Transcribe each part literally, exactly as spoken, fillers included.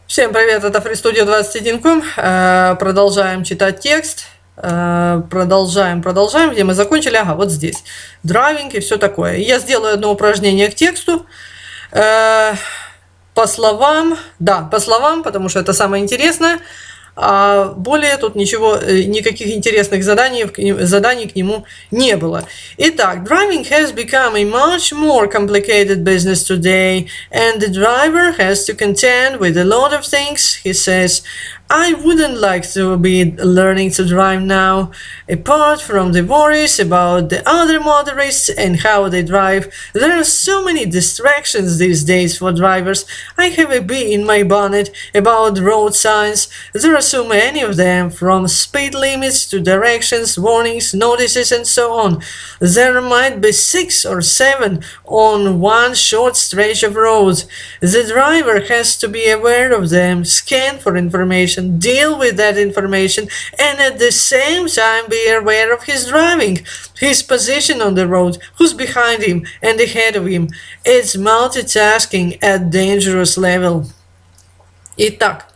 Всем привет, это FreeStudio двадцать один точка ком. Продолжаем читать текст. Продолжаем, продолжаем. Где мы закончили? Ага, вот здесь. Driving и все такое. Я сделаю одно упражнение к тексту. По словам, да, по словам, потому что это самое интересное. А более тут ничего, никаких интересных заданий, заданий к нему не было. Итак, driving has become a much more complicated business today, and the driver has to contend with a lot of things. He says, I wouldn't like to be learning to drive now. Apart from the worries about the other motorists and how they drive, there are so many distractions these days for drivers. I have a bee in my bonnet about road signs. There are so many of them, from speed limits to directions, warnings, notices, and so on. There might be six or seven on one short stretch of road. The driver has to be aware of them, scan for information, deal with that information, and at the same time be aware of his driving, his position on the road, who's behind him and ahead of him. It's multitasking at dangerous level. Итак,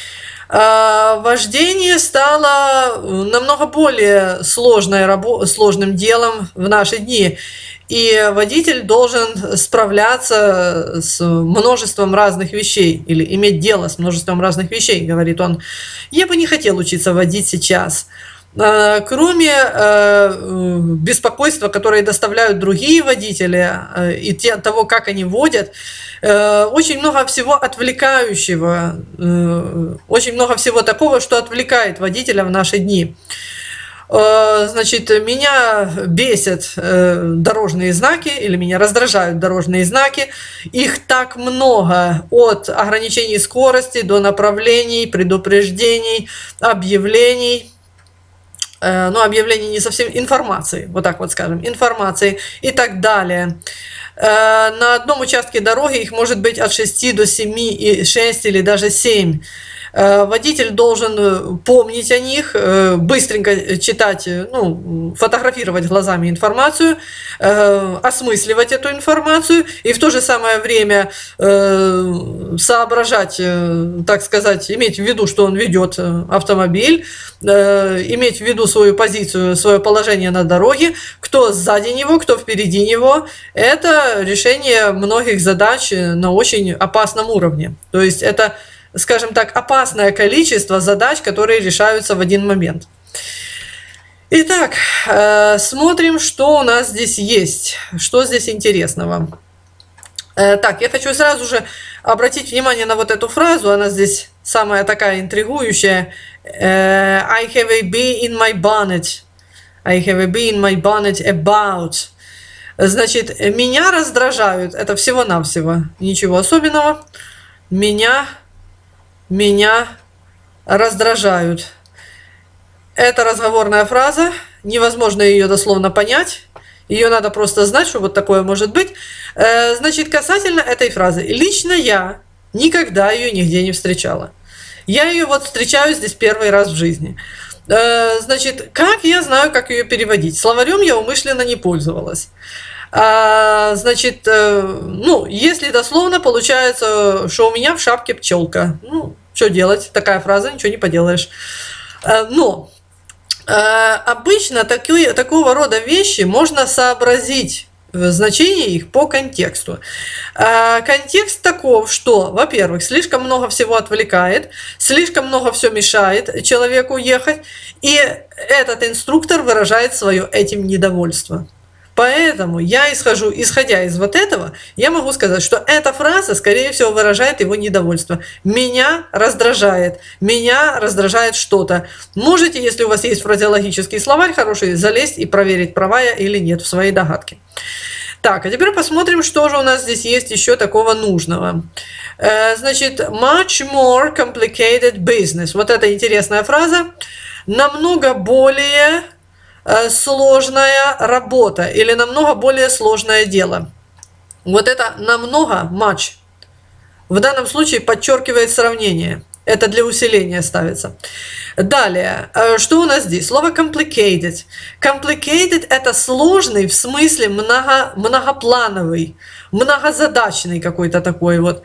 вождение стало намного более сложной, сложным делом в наши дни. И водитель должен справляться с множеством разных вещей, или иметь дело с множеством разных вещей, говорит он. Я бы не хотел учиться водить сейчас. Кроме беспокойства, которое доставляют другие водители, и того, как они водят, очень много всего отвлекающего, очень много всего такого, что отвлекает водителя в наши дни. Значит, меня бесят дорожные знаки, или меня раздражают дорожные знаки. Их так много, от ограничений скорости до направлений, предупреждений, объявлений. Ну, объявлений не совсем, информации, вот так вот скажем, информации и так далее. На одном участке дороги их может быть от шести до семи, и шесть или даже семь. Водитель должен помнить о них, быстренько читать, ну, фотографировать глазами информацию, осмысливать эту информацию и в то же самое время соображать, так сказать, иметь в виду, что он ведет автомобиль, иметь в виду свою позицию, свое положение на дороге, кто сзади него, кто впереди него. Это решение многих задач на очень опасном уровне. То есть это, скажем так, опасное количество задач, которые решаются в один момент. Итак, смотрим, что у нас здесь есть, что здесь интересного. Так, я хочу сразу же обратить внимание на вот эту фразу, она здесь самая такая интригующая. I have a bee in my bonnet. I have a bee in my bonnet about. Значит, меня раздражают, это всего-навсего, ничего особенного. Меня... Меня раздражают. Это разговорная фраза, невозможно ее дословно понять. Ее надо просто знать, что вот такое может быть. Значит, касательно этой фразы. Лично я никогда ее нигде не встречала. Я ее вот встречаю здесь первый раз в жизни. Значит, как я знаю, как ее переводить? Словарем я умышленно не пользовалась. Значит, ну, если дословно, получается, что у меня в шапке пчелка. Ну, что делать? Такая фраза, ничего не поделаешь. Но обычно такие, такого рода вещи можно сообразить, значение их по контексту. Контекст таков, что, во-первых, слишком много всего отвлекает, слишком много все мешает человеку ехать, и этот инструктор выражает свое этим недовольство. Поэтому я исхожу, исходя из вот этого, я могу сказать, что эта фраза, скорее всего, выражает его недовольство. Меня раздражает, меня раздражает что-то. Можете, если у вас есть фразеологический словарь хороший, залезть и проверить, права я или нет в своей догадке. Так, а теперь посмотрим, что же у нас здесь есть еще такого нужного. Значит, much more complicated business. Вот эта интересная фраза. Намного более... сложная работа или намного более сложное дело. Вот это намного, much, в данном случае подчеркивает сравнение. Это для усиления ставится. Далее, что у нас здесь? Слово complicated. Complicated – это сложный в смысле много, многоплановый, многозадачный какой-то такой вот.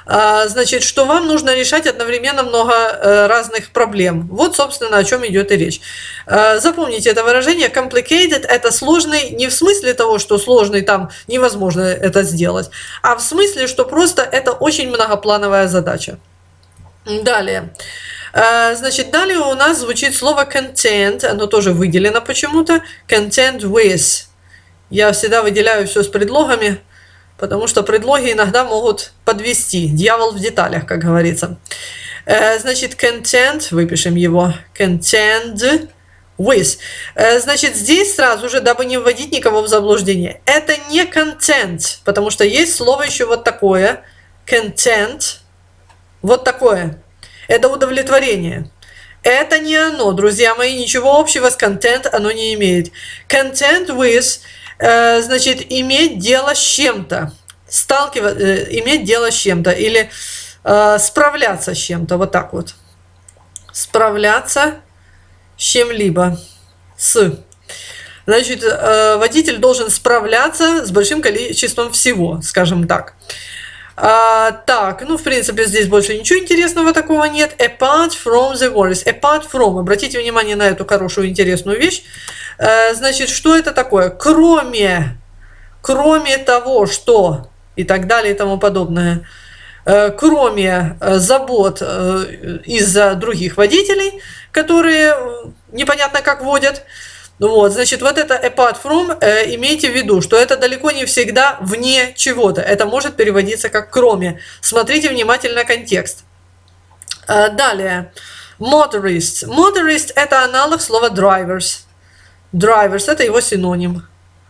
значит, что вам нужно решать одновременно много разных проблем. Вот, собственно, о чем идет и речь. Запомните это выражение. Complicated – это сложный не в смысле того, что сложный там невозможно это сделать, а в смысле, что просто это очень многоплановая задача. Далее. Значит, далее у нас звучит слово content, оно тоже выделено почему-то. Content with. Я всегда выделяю все с предлогами, потому что предлоги иногда могут подвести. Дьявол в деталях, как говорится. Значит, content, выпишем его. Content with. Значит, здесь сразу же, дабы не вводить никого в заблуждение, это не content, потому что есть слово еще вот такое. Content. Вот такое. Это удовлетворение. Это не оно, друзья мои, ничего общего с content оно не имеет. Content with, э, значит, иметь дело с чем-то. Сталкиваться, э, иметь дело с чем-то. Или э, справляться с чем-то. Вот так вот. Справляться с чем-либо. С. Значит, э, водитель должен справляться с большим количеством всего, скажем так. А, так, ну, в принципе, здесь больше ничего интересного такого нет. Apart from the worries. Apart from. Обратите внимание на эту хорошую, интересную вещь. А, значит, что это такое? Кроме, кроме того, что... И так далее, и тому подобное. А, кроме а, забот а, из-за других водителей, которые непонятно как водят. Вот, значит, вот это apart from, э, имейте в виду, что это далеко не всегда вне чего-то. Это может переводиться как кроме. Смотрите внимательно контекст. Э, далее. Motorists. Motorist – это аналог слова drivers. Drivers – это его синоним.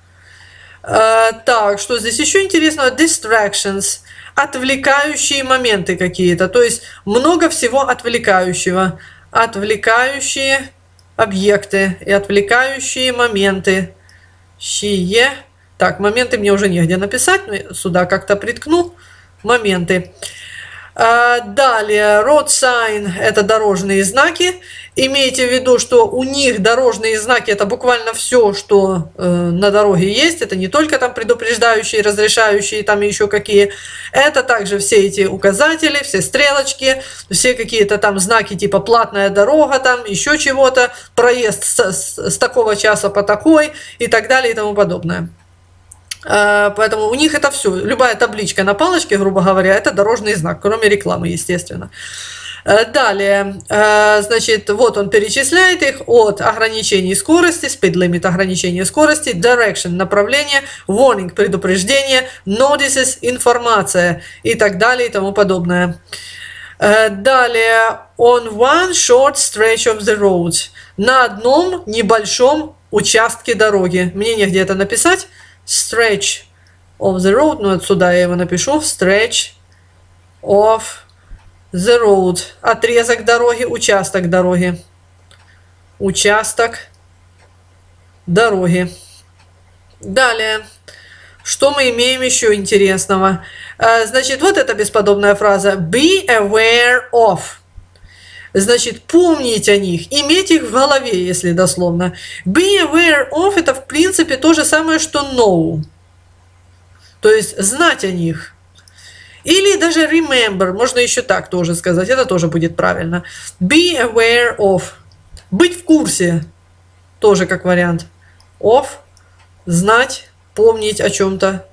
Э, так, что здесь еще интересного? Distractions. Отвлекающие моменты какие-то. То есть много всего отвлекающего. Отвлекающие объекты и отвлекающие моменты. Щие. Так, моменты мне уже негде написать. Сюда как-то приткну. Моменты. А, далее, road sign – это дорожные знаки. Имейте в виду, что у них дорожные знаки – это буквально все, что э, на дороге есть. Это не только там предупреждающие, разрешающие, там еще какие. Это также все эти указатели, все стрелочки, все какие-то там знаки типа платная дорога, там еще чего-то, проезд с, с, с такого часа по такой и так далее и тому подобное. Поэтому у них это все. Любая табличка на палочке, грубо говоря, это дорожный знак, кроме рекламы, естественно. Далее, значит, вот он перечисляет их от ограничений скорости, speed limit ограничение скорости, direction направление, warning предупреждение, notices информация и так далее и тому подобное. Далее, on one short stretch of the road, на одном небольшом участке дороги. Мне негде это написать. Stretch of the road, ну отсюда я его напишу, stretch of the road, отрезок дороги, участок дороги, участок дороги. Далее, что мы имеем еще интересного? Значит, вот эта бесподобная фраза be aware of. Значит, помнить о них, иметь их в голове, если дословно. Be aware of – это, в принципе, то же самое, что know. То есть, знать о них. Или даже remember, можно еще так тоже сказать, это тоже будет правильно. Be aware of. Быть в курсе, тоже как вариант. Of – знать, помнить о чем-то.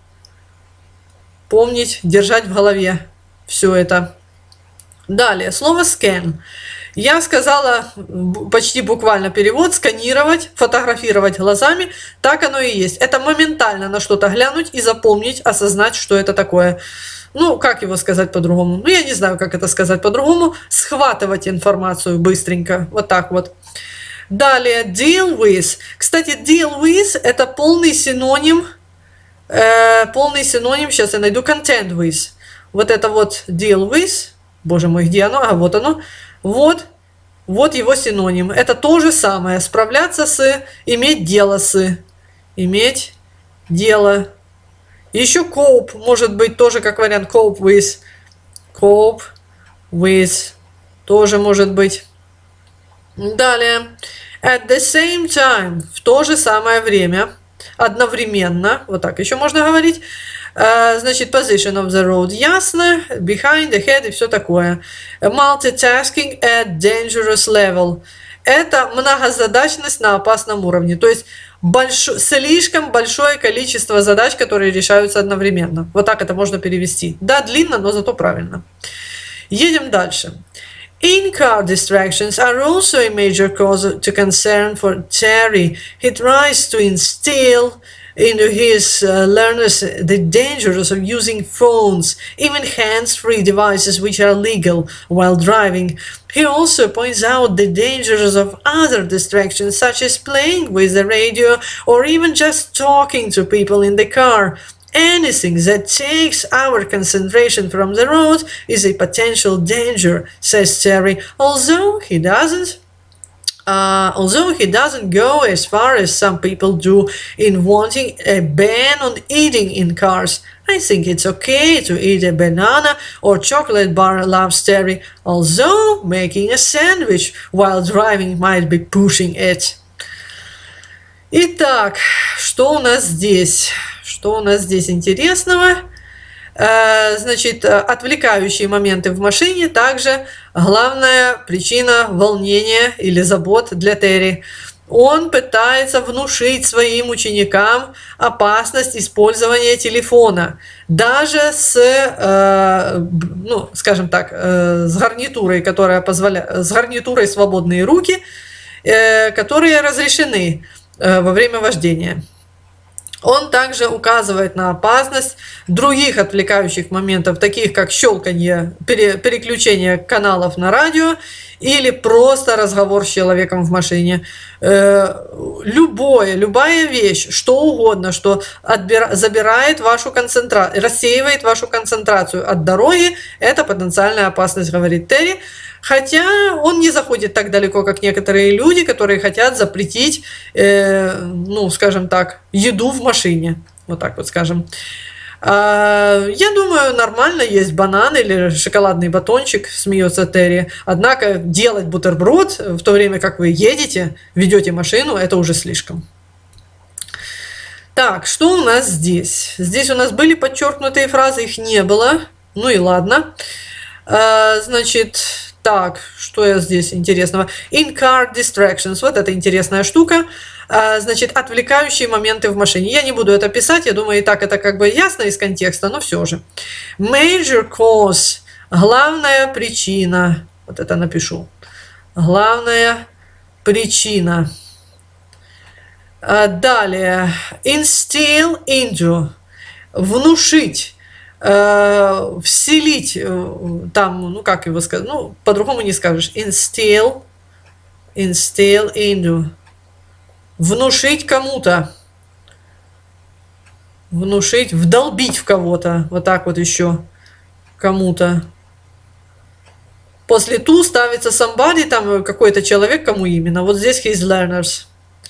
Помнить, держать в голове все это. Далее, слово scan. Я сказала почти буквально перевод, сканировать, фотографировать глазами, так оно и есть. Это моментально на что-то глянуть и запомнить, осознать, что это такое. Ну, как его сказать по-другому? Ну, я не знаю, как это сказать по-другому. Схватывать информацию быстренько, вот так вот. Далее, deal with. Кстати, deal with – это полный синоним, э, полный синоним, сейчас я найду, content with. Вот это вот deal with, боже мой, где оно? А, вот оно. Вот, вот его синоним. Это то же самое. Справляться с, иметь дело с. Иметь дело. Еще cope может быть тоже как вариант. Cope with. Cope with. Тоже может быть. Далее. At the same time. В то же самое время. Одновременно. Вот так еще можно говорить. Значит, position of the road ясно, behind, ahead и все такое. Multitasking at dangerous level. Это многозадачность на опасном уровне. То есть больш... слишком большое количество задач, которые решаются одновременно. Вот так это можно перевести. Да, длинно, но зато правильно. Едем дальше. In-car distractions are also a major cause to concern for Terry. He tries to instill into his uh, learners the dangers of using phones, even hands-free devices which are legal, while driving. He also points out the dangers of other distractions, such as playing with the radio or even just talking to people in the car. Anything that takes our concentration from the road is a potential danger, says Terry, although he doesn't Uh, although he doesn't go as far as some people do in wanting a ban on eating in cars. I think it's okay to eat a banana or chocolate bar, loves Terry, although making a sandwich while driving might be pushing it. Итак, что у нас здесь? Что у нас здесь интересного? Значит, отвлекающие моменты в машине также главная причина волнения или забот для Терри. Он пытается внушить своим ученикам опасность использования телефона, даже с, э, ну, скажем так, э, с гарнитурой, которая позволяет, с гарнитурой свободные руки, э, которые разрешены э, во время вождения. Он также указывает на опасность других отвлекающих моментов, таких как щелканье, пере, переключение каналов на радио или просто разговор с человеком в машине. Э, любое, любая вещь, что угодно, что отбира, забирает вашу концентрацию, рассеивает вашу концентрацию от дороги, это потенциальная опасность, говорит Терри. Хотя он не заходит так далеко, как некоторые люди, которые хотят запретить, э, ну, скажем так, еду в машине. Вот так вот скажем. А, я думаю, нормально есть банан или шоколадный батончик, смеется Терри. Однако делать бутерброд в то время, как вы едете, ведете машину, это уже слишком. Так, что у нас здесь? Здесь у нас были подчеркнутые фразы, их не было. Ну и ладно. А, значит... Так, что я здесь интересного? In-car distractions. Вот это интересная штука. А, значит, отвлекающие моменты в машине. Я не буду это писать, я думаю, и так это как бы ясно из контекста, но все же. Major cause. Главная причина. Вот это напишу. Главная причина. А, далее. Instill into. Внушить. Вселить, там, ну как его сказать, ну по-другому не скажешь, instill, instill into, внушить кому-то, внушить, вдолбить в кого-то, вот так вот еще, кому-то. После to ставится somebody, там какой-то человек, кому именно, вот здесь his learners.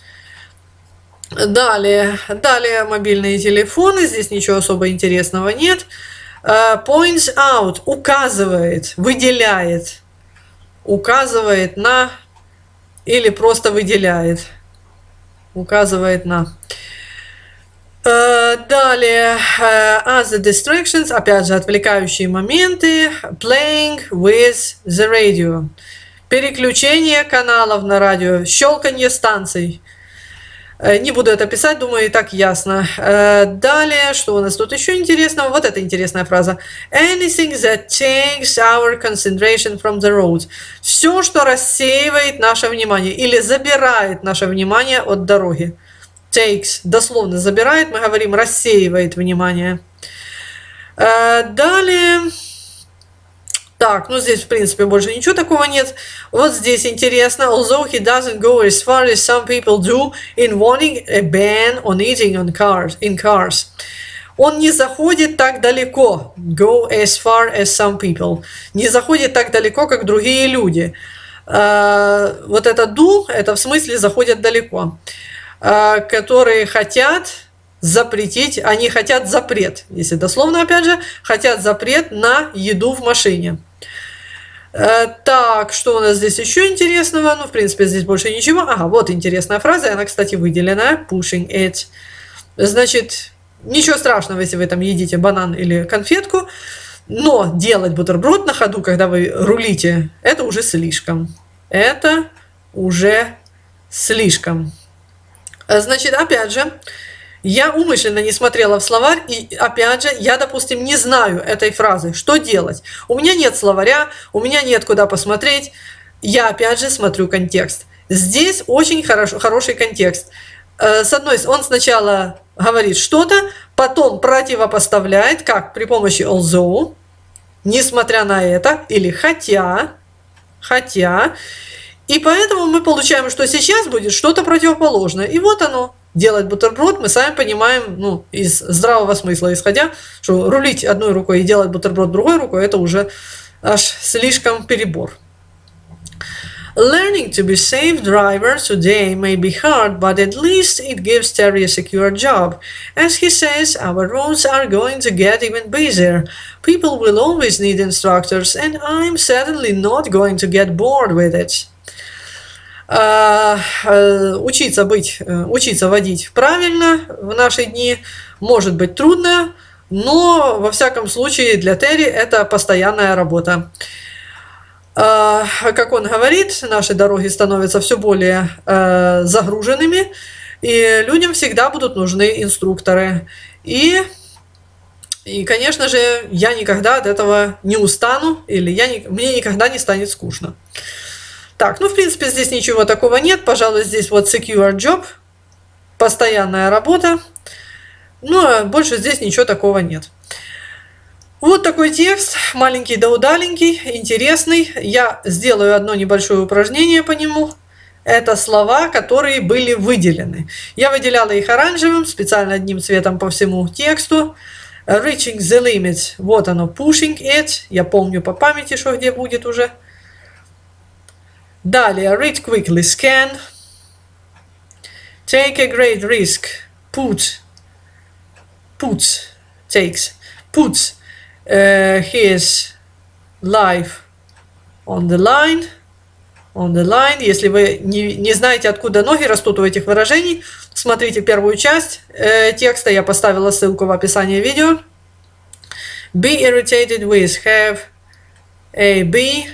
Далее, далее мобильные телефоны, здесь ничего особо интересного нет. Uh, points out, указывает, выделяет, указывает на или просто выделяет, указывает на. Uh, далее, uh, other distractions, опять же отвлекающие моменты, playing with the radio, переключение каналов на радио, щелканье станций. Не буду это писать, думаю, и так ясно. Далее, что у нас тут еще интересного? Вот эта интересная фраза. Anything that takes our concentration from the road. Все, что рассеивает наше внимание или забирает наше внимание от дороги. Takes, дословно забирает, мы говорим рассеивает внимание. Далее... Так, ну здесь в принципе больше ничего такого нет. Вот здесь интересно. Although he doesn't go as far as some people do in wanting a ban on eating on cars, in cars. Он не заходит так далеко. Go as far as some people. Не заходит так далеко, как другие люди. Uh, вот это do, это в смысле заходят далеко. Uh, которые хотят... запретить, они хотят запрет, если дословно опять же, хотят запрет на еду в машине. Э, так, что у нас здесь еще интересного? Ну, в принципе, здесь больше ничего. Ага, вот интересная фраза, она, кстати, выделена. Pushing it. Значит, ничего страшного, если вы там едите банан или конфетку, но делать бутерброд на ходу, когда вы рулите, это уже слишком. Это уже слишком. Значит, опять же, я умышленно не смотрела в словарь, и опять же, я, допустим, не знаю этой фразы. Что делать? У меня нет словаря, у меня нет куда посмотреть. Я, опять же, смотрю контекст. Здесь очень хорошо, хороший контекст. С одной стороны, он сначала говорит что-то, потом противопоставляет, как при помощи although, несмотря на это, или хотя, хотя. И поэтому мы получаем, что сейчас будет что-то противоположное. И вот оно. Делать бутерброд, мы сами понимаем, ну, из здравого смысла исходя, что рулить одной рукой и делать бутерброд другой рукой, это уже аж слишком перебор. Learning to be safe driver today may be hard, but at least it gives Terry a secure job. As he says, our roads are going to get even busier. People will always need instructors, and I'm certainly not going to get bored with it. Uh, uh, учиться быть, uh, учиться водить правильно в наши дни может быть трудно, но во всяком случае для Терри это постоянная работа. Uh, как он говорит, наши дороги становятся все более uh, загруженными, и людям всегда будут нужны инструкторы. И, и, конечно же, я никогда от этого не устану, или я не, мне никогда не станет скучно. Так, ну, в принципе, здесь ничего такого нет. Пожалуй, здесь вот secure job, постоянная работа. Ну, больше здесь ничего такого нет. Вот такой текст, маленький да удаленький, интересный. Я сделаю одно небольшое упражнение по нему. Это слова, которые были выделены. Я выделяла их оранжевым, специально одним цветом по всему тексту. Reaching the limit, вот оно, pushing it. Я помню по памяти, что где будет уже. Далее, read quickly, scan. Take a great risk, put, puts, takes, puts. Uh, his life on the line, on the line. Если вы не, не знаете, откуда ноги растут у этих выражений, смотрите первую часть э, текста, я поставила ссылку в описании видео. Be irritated with, have a be,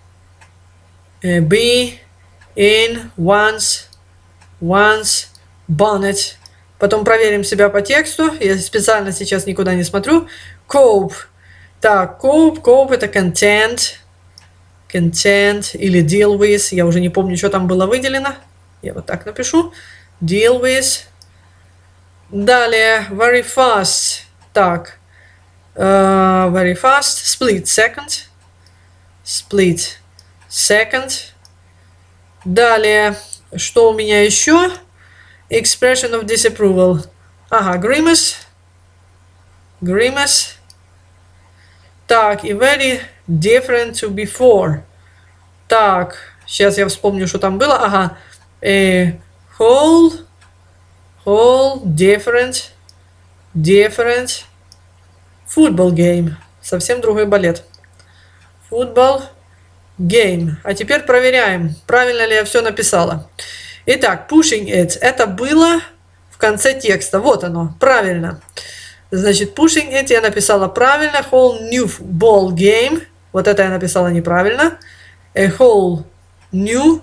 a be in one's, one's bonnet. Потом проверим себя по тексту, я специально сейчас никуда не смотрю. Cope. Так, cope, cope это content, content или deal with, я уже не помню, что там было выделено, я вот так напишу, deal with. Далее, very fast, так, uh, very fast, split second, split second. Далее, что у меня еще? Expression of disapproval, ага, grimace, grimace. Так, и very different to before. Так, сейчас я вспомню, что там было. Ага. A whole, whole different, different football game. Совсем другой балет. Football game. А теперь проверяем, правильно ли я все написала. Итак, pushing it. Это было в конце текста. Вот оно, правильно. Значит, pushing it я написала правильно. Whole new ball game. Вот это я написала неправильно. A whole new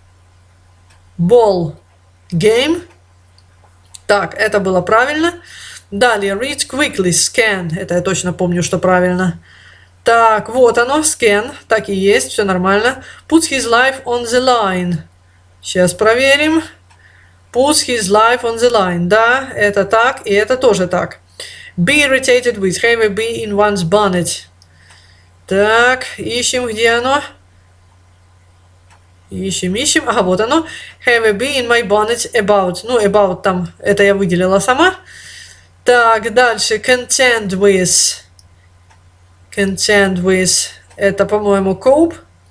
ball game. Так, это было правильно. Далее, read quickly, scan. Это я точно помню, что правильно. Так, вот оно, scan. Так и есть, все нормально. Puts his life on the line. Сейчас проверим. Puts his life on the line. Да, это так, и это тоже так. Be irritated with, have a bee in one's bonnet. Так, ищем, где оно. Ищем, ищем. Ага, вот оно. Have a bee in my bonnet about. Ну, about там, это я выделила сама. Так, дальше. Content with. Content with. Это, по-моему, cope.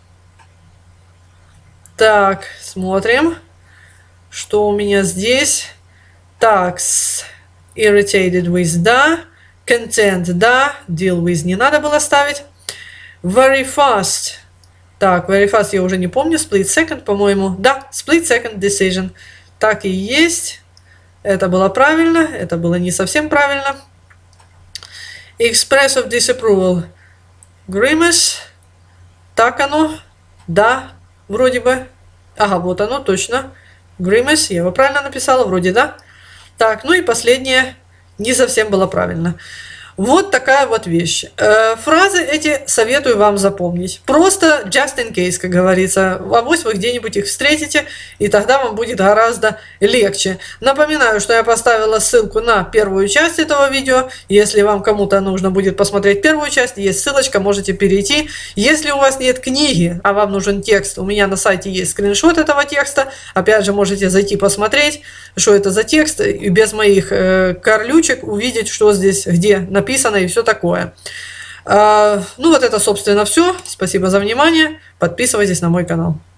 Так, смотрим. Что у меня здесь? Так, irritated with, да. Content, да. Deal with не надо было ставить. Very fast. Так, very fast я уже не помню. Split second, по-моему. Да, split second decision. Так и есть. Это было правильно, это было не совсем правильно. Express of disapproval. Grimace. Так оно. Да, вроде бы. Ага, вот оно, точно. Grimace, я его правильно написала, вроде да. Так, ну и последнее. Не совсем было правильно. Вот такая вот вещь. Фразы эти советую вам запомнить. Просто just in case, как говорится. Авось вы где-нибудь их встретите, и тогда вам будет гораздо легче. Напоминаю, что я поставила ссылку на первую часть этого видео. Если вам кому-то нужно будет посмотреть первую часть, есть ссылочка, можете перейти. Если у вас нет книги, а вам нужен текст, у меня на сайте есть скриншот этого текста. Опять же, можете зайти посмотреть, что это за текст, и без моих э, корлючек увидеть, что здесь, где написано. Написано и все такое. Ну вот это, собственно, все. Спасибо за внимание. Подписывайтесь на мой канал.